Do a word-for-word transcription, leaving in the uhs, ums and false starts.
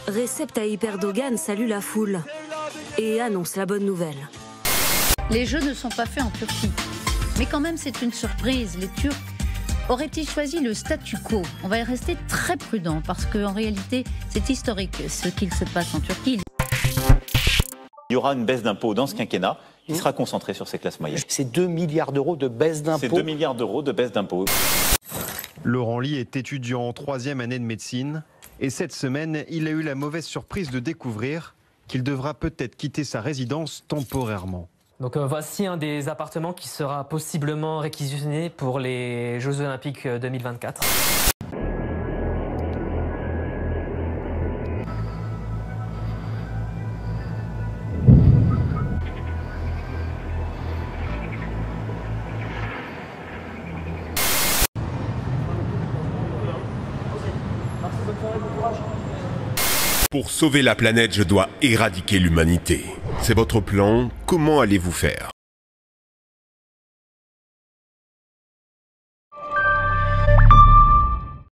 Recep Tayyip Erdogan salue la foule et annonce la bonne nouvelle. Les Jeux ne sont pas faits en Turquie. Mais quand même, c'est une surprise. Les Turcs auraient-ils choisi le statu quo? On va y rester très prudent parce qu'en réalité, c'est historique ce qu'il se passe en Turquie. Il y aura une baisse d'impôts dans ce quinquennat qui sera concentrée sur ces classes moyennes. C'est deux milliards d'euros de baisse d'impôts. C'est deux milliards d'euros de baisse d'impôts. Laurent Ly est étudiant en troisième année de médecine. Et cette semaine, il a eu la mauvaise surprise de découvrir qu'il devra peut-être quitter sa résidence temporairement. Donc euh, voici un des appartements qui sera possiblement réquisitionné pour les Jeux Olympiques deux mille vingt-quatre. Pour sauver la planète, je dois éradiquer l'humanité. C'est votre plan, comment allez-vous faire ?